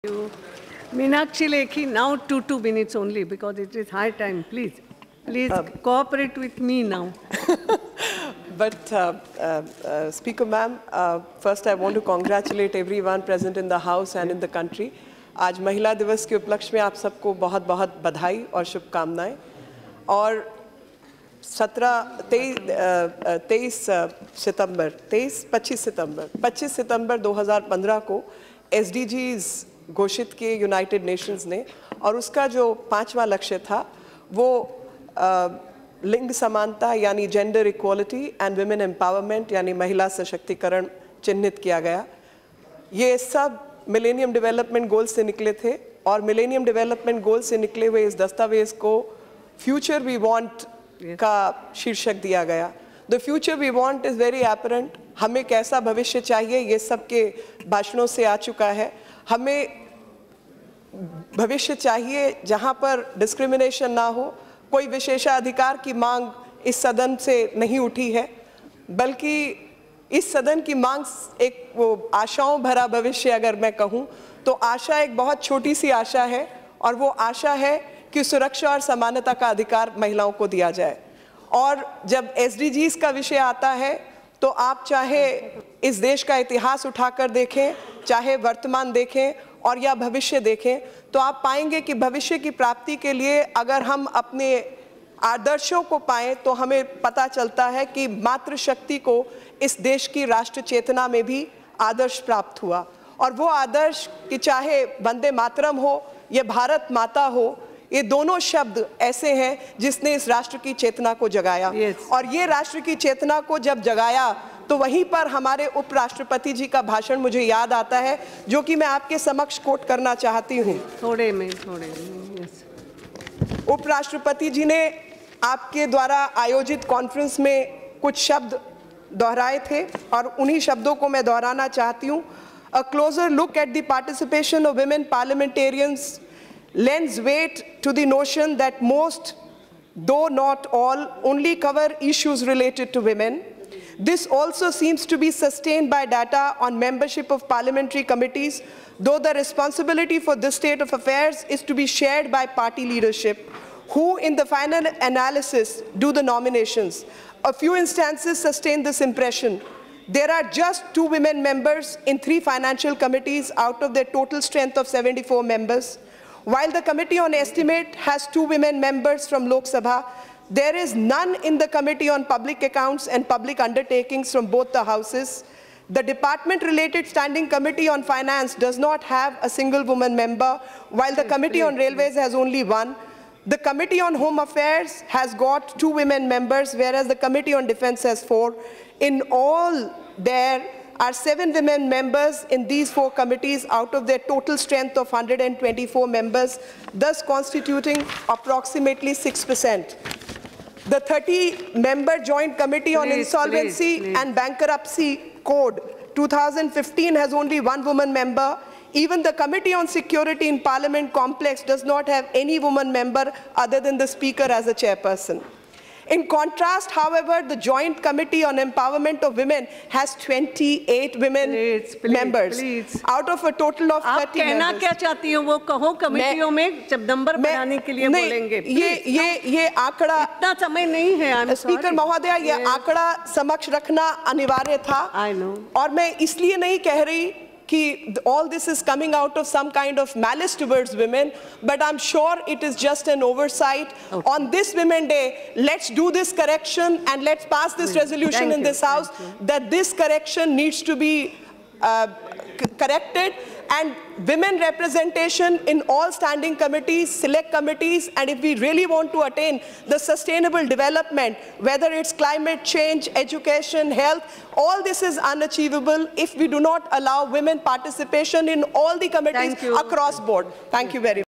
You. Meenakshi Lekhi, now 2 minutes only because it is high time. Please cooperate with me now. Speaker ma'am, first I want to congratulate everyone present in the House and in the country. आज महिला दिवस के उपलक्ष्य में आप सबको बहुत बहुत बधाई और शुभकामनाएं। और 25 सितंबर 2015 को SDGs घोषित किए यूनाइटेड नेशंस ने, और उसका जो 5वां लक्ष्य था वो लिंग समानता यानी gender equality and women empowerment यानी महिला सशक्तिकरण चिन्हित किया गया। ये सब मिलेनियम डेवलपमेंट गोल्स से निकले थे, और मिलेनियम डेवलपमेंट गोल्स से निकले हुए इस दस्तावेज को फ्यूचर वी वांट का शीर्षक दिया गया। The future we want is very apparent. हमें कैसा भविष्य चाहिए ये सबके भाषणों से आ चुका है। हमें भविष्य चाहिए जहाँ पर डिस्क्रिमिनेशन ना हो, कोई विशेषाधिकार की मांग इस सदन से नहीं उठी है, बल्कि इस सदन की मांग एक वो आशाओं भरा भविष्य, अगर मैं कहूँ तो आशा एक बहुत छोटी सी आशा है, और वो आशा है कि सुरक्षा और समानता का अधिकार महिलाओं को दिया जाए। और जब SDGs का विषय आता है तो आप चाहे इस देश का इतिहास उठाकर देखें, चाहे वर्तमान देखें और या भविष्य देखें, तो आप पाएंगे कि भविष्य की प्राप्ति के लिए अगर हम अपने आदर्शों को पाएं तो हमें पता चलता है कि मातृशक्ति को इस देश की राष्ट्र चेतना में भी आदर्श प्राप्त हुआ। और वो आदर्श कि चाहे वंदे मातरम हो या भारत माता हो, ये दोनों शब्द ऐसे हैं जिसने इस राष्ट्र की चेतना को जगाया। और ये राष्ट्र की चेतना को जब जगाया तो वहीं पर हमारे उपराष्ट्रपति जी का भाषण मुझे याद आता है, जो कि मैं आपके समक्ष कोट करना चाहती हूँ। थोड़े में उपराष्ट्रपति जी ने आपके द्वारा आयोजित कॉन्फ्रेंस में कुछ शब्द दोहराए थे, और उन्हीं शब्दों को मैं दोहराना चाहती हूँ। A closer look at the participation of women parliamentarians lends weight to the notion that most, though not all, only cover issues related to women. This also seems to be sustained by data on membership of parliamentary committees, though the responsibility for this state of affairs is to be shared by party leadership, who in the final analysis do the nominations. A few instances sustain this impression. There are just 2 women members in 3 financial committees out of their total strength of 74 members. While the Committee on Estimate has 2 women members from Lok Sabha, there is none in the Committee on Public Accounts and Public Undertakings from both the houses. The department-related Standing Committee on Finance does not have a single woman member, while the Committee on Railways has only 1. The Committee on Home Affairs has got 2 women members, whereas the Committee on Defense has 4. In all, there are 7 women members in these 4 committees out of their total strength of 124 members, thus constituting approximately 6%. The 30-member Joint Committee on Insolvency and Bankruptcy Code 2015 has only 1 woman member. Even the Committee on Security in Parliament Complex does not have any woman member other than the Speaker as a chairperson. In contrast, however, the Joint Committee on Empowerment of Women has 28 women members out of a total of 30 members. आप कहना क्या चाहती हो वो कहो, कमेटियों में जब नंबर बढ़ाने के लिए बोलेंगे। ये आंकड़ा इतना समय नहीं है। स्पीकर महोदया, ये आंकड़ा समक्ष रखना अनिवार्य था। और मैं इसलिए नहीं कह रही कि all this is coming out of some kind of malice towards women, but I'm sure it is just an oversight. On this Women Day, let's do this correction and let's pass this resolution in this House that this correction needs to be corrected, and women representation in all standing committees, select committees, and if we really want to attain the sustainable development, whether it's climate change, education, health, all this is unachievable if we do not allow women participation in all the committees across board. Thank you very much.